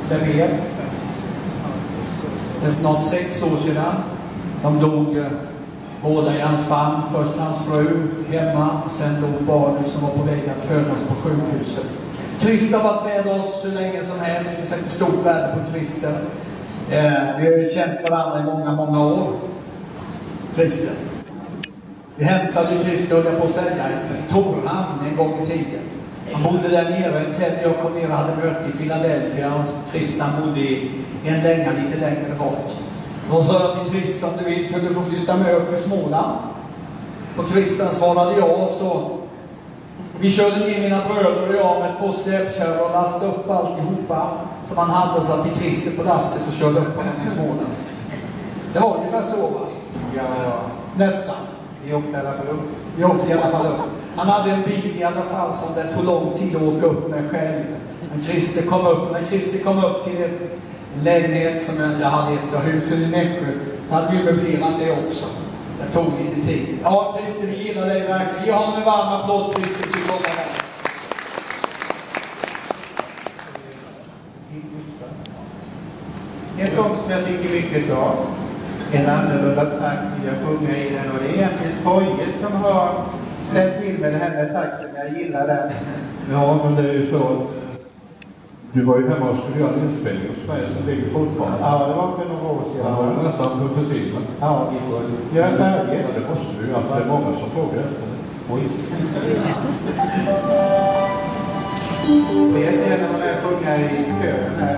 det vet. Det är snart 6 år sedan. De dog båda i hans famn. Först hans fru hemma, sen dog barnet som var på väg att födas på sjukhuset. Christer har varit med oss hur länge som helst. Vi sätter stort värde på Christer. Vi har ju känt varandra i många år. Christer. Vi hämtade Christer, höll jag på att säga, i Torhamn en gång i tiden. Han bodde där nere. Ted och jag kom ner och hade möte i Philadelphia. Och Christer bodde i en länga lite längre bort. Då sa jag till Christer, om du vill kan du få flytta med upp till Småland. Och Christer svarade ja, så vi körde ner mina bröder och jag med 2 släpkärror och lastade upp alltihopa som han hade, satt till Christer på lasset och körde upp honom till Småland. Det var ungefär så, va? Ja. Nästan. Vi åkte i alla fall upp. Vi åkte i alla fall upp. Han hade en bil i alla fall som det tog lång tid att åka upp med själv. Men Christer kom upp. När Christer kom upp till en lägenhet som jag hade ett av husen i Nässjö, så hade vi möblerat det också. Det tog lite tid. Ja, Christer, vi gillar dig verkligen. Ge honom en varm applåd, Christer, till komma här. En sång som jag tycker mycket om. En annorlunda takt vill jag sjunga i den, och det är egentligen Poje som har släppt till med det här med takten. Jag gillar den. Ja, men det är ju så att du var ju hemma och skulle göra en inspelning hos mig som ligger fortfarande. Ja, det var för några år sedan. Ja, det var nästan för tiden. Ja, vi får göra färdigt. Ja, det måste du göra, för det är många som frågar efter det. Oj. Vet ni när man är sjunga i kön här?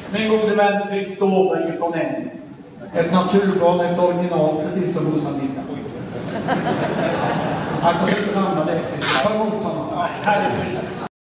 Min gode vän Chris Ståberg från N. Ett naturbarn, ett original, precis som hos Anita. Tack och så för namnet, det är Chris. Ta emot honom. Herre Chris.